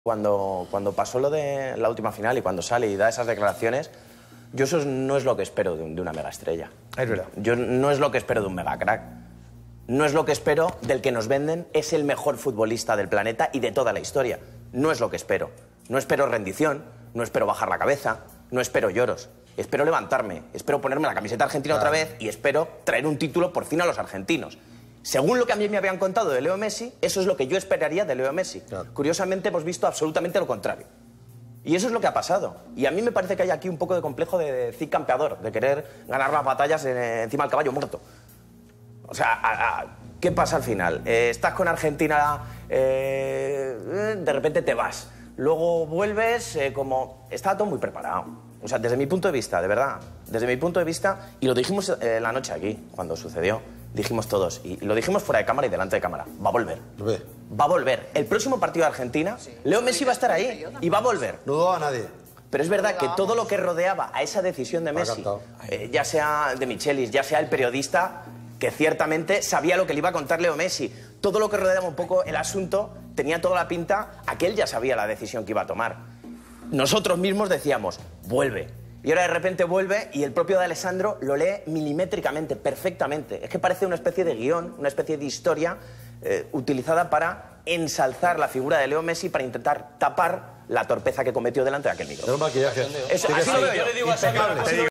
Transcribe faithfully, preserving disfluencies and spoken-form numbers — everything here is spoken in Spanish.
Cuando, cuando pasó lo de la última final y cuando sale y da esas declaraciones, yo eso no es lo que espero de, un, de una mega estrella. Es verdad. Yo no es lo que espero de un mega crack. No es lo que espero del que nos venden es el mejor futbolista del planeta y de toda la historia. No es lo que espero. No espero rendición, no espero bajar la cabeza, no espero lloros. Espero levantarme, espero ponerme la camiseta argentina claro. otra vez y espero traer un título por fin a los argentinos. Según lo que a mí me habían contado de Leo Messi, eso es lo que yo esperaría de Leo Messi. Claro. Curiosamente hemos visto absolutamente lo contrario. Y eso es lo que ha pasado. Y a mí me parece que hay aquí un poco de complejo de Cid campeador, de querer ganar las batallas en, encima del caballo muerto. O sea, a, a, ¿qué pasa al final? Eh, estás con Argentina, eh, de repente te vas. Luego vuelves eh, como... Está todo muy preparado. O sea, desde mi punto de vista, de verdad, desde mi punto de vista, y lo dijimos eh, la noche aquí, cuando sucedió, dijimos todos, y lo dijimos fuera de cámara y delante de cámara, va a volver. Ve. Va a volver. El próximo partido de Argentina, sí. Leo Messi va a estar ahí y va a volver. No duda a nadie. Pero es verdad que todo lo que rodeaba a esa decisión de Messi, eh, ya sea de Michelis, ya sea el periodista, que ciertamente sabía lo que le iba a contar Leo Messi, todo lo que rodeaba un poco el asunto, tenía toda la pinta, aquel ya sabía la decisión que iba a tomar. Nosotros mismos decíamos, vuelve. Y ahora de repente vuelve y el propio de Alessandro lo lee milimétricamente, perfectamente. Es que parece una especie de guión, una especie de historia eh, utilizada para ensalzar la figura de Leo Messi para intentar tapar la torpeza que cometió delante de aquel micro. Es un maquillaje. Eso, así lo veo yo.